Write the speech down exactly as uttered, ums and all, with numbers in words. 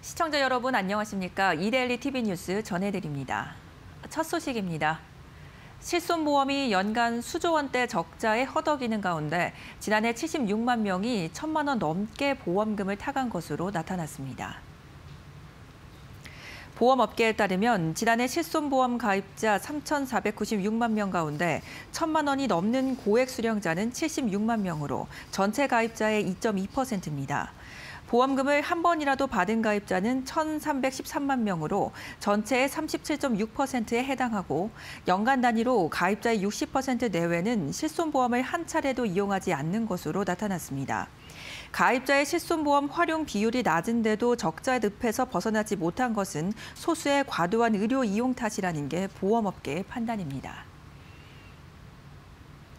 시청자 여러분 안녕하십니까? 이데일리 티비 뉴스 전해드립니다. 첫 소식입니다. 실손보험이 연간 수조 원대 적자에 허덕이는 가운데 지난해 칠십육만 명이 천만 원 넘게 보험금을 타간 것으로 나타났습니다. 보험업계에 따르면 지난해 실손보험 가입자 삼천사백구십육만 명 가운데 천만 원이 넘는 고액 수령자는 칠십육만 명으로 전체 가입자의 이 점 이 퍼센트입니다. 보험금을 한 번이라도 받은 가입자는 천삼백십삼만 명으로 전체의 삼십칠 점 육 퍼센트에 해당하고 연간 단위로 가입자의 육십 퍼센트 내외는 실손보험을 한 차례도 이용하지 않는 것으로 나타났습니다. 가입자의 실손보험 활용 비율이 낮은데도 적자 늪에서 벗어나지 못한 것은 소수의 과도한 의료 이용 탓이라는 게 보험업계의 판단입니다.